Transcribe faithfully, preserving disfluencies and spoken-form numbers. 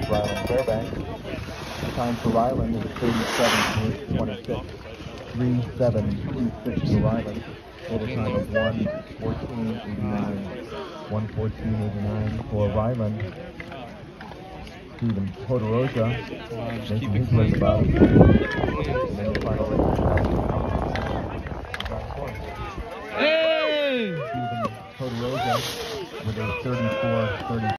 Ryland Fairbanks. Time for Ryland is thirty-seven twenty-six. three seven two six for Ryland. Total time of one fourteen eighty-nine. one fourteen eighty-nine for Ryland. Steven Podoroja making his way about. And then the final race. Hey! Steven Podoroja with a thirty-four thirty.